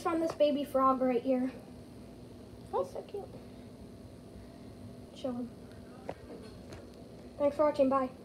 found this baby frog right here. Oh, so cute. Show him. Thanks for watching. Bye.